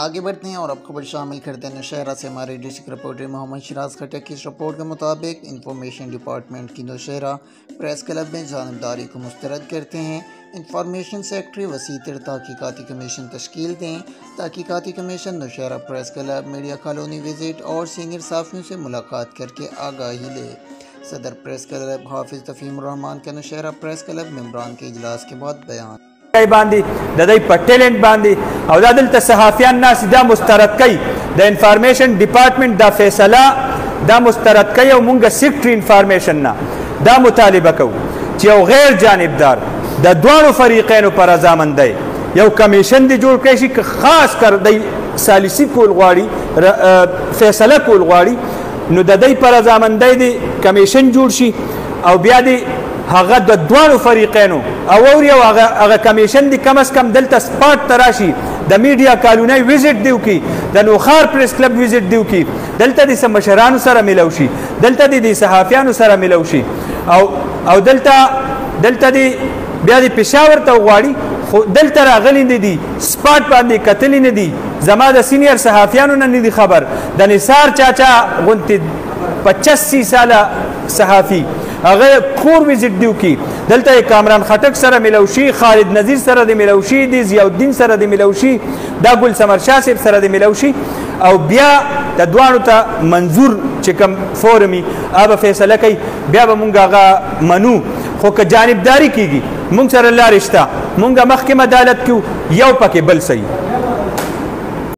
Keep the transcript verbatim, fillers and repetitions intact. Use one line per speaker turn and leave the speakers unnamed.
आगे बढ़ते हैं और अब खबर शामिल करते हैं नौशहरा से। हमारे डिस्ट्रिक्ट रिपोर्टर मोहम्मद शिराज खटिया की इस रिपोर्ट के मुताबिक इंफॉर्मेशन डिपार्टमेंट की नौशहरा प्रेस क्लब में जानबदारी को मुस्तरद करते हैं। इंफॉर्मेशन सेक्रेटरी वसी तर तहकीकाती कमीशन तश्कील दें। तहकीकाती commission Nowshera press club media colony visit और सीनियर साफियों से मुलाकात करके आगाही ले। सदर प्रेस क्लब हाफिज तफहीम रहमान का नौशहरा प्रेस क्लब मेंबरान के इजलास के बाद बयान
باندې د دې په ټیلنټ باندې او د دلته صحافیان ناس دا مسترد کوي د انفارمیشن ډپارټمنټ دا فیصله دا مسترد کوي او مونږ سیکټری انفارمیشن نه دا مطالبه کوو چې یو غیر جانبدار د دوه فریقینو پر رضامندۍ یو کمیشن دی جوړ کړي شي خاص کر د سالسی کول غواړي فیصله کول غواړي نو د دې پر رضامندۍ دی کمیشن جوړ شي او بیا دی هغه د دوه فریقینو او اوري او هغه کمیشن دی کم از کم دلته سپاټ تراشي د میډیا کالونی وزټ دیو کی د نوخار پریس کلب وزټ دیو کی دلته د مشرانو سره ملو شي دلته د صحافیانو سره ملو شي او او دلته دلته دی بیا د پېښور ته غواړي خو دلته راغلي نه دي سپاټ باندې کتلی نه دي زما د سینیر صحافیانو نه دي خبر د نثار چاچا غونتی پچاسی ساله صحافي هغه کور وزټ دیو کی دلته کامران خټک سره ملوشي خالد نذیر سره د ملوشي د ضیاء الدین سره د ملوشي دا ګل سمر شاه صاحب سره د ملوشي او بیا د دوانو ته منظور چې کوم فورمي هغه فیصله کوي بیا به مونږ هغه منو خو که جانبداري کیږي مونږ سره لارښتا مونږ محکمه عدالت کیو یو پکې بل صحیح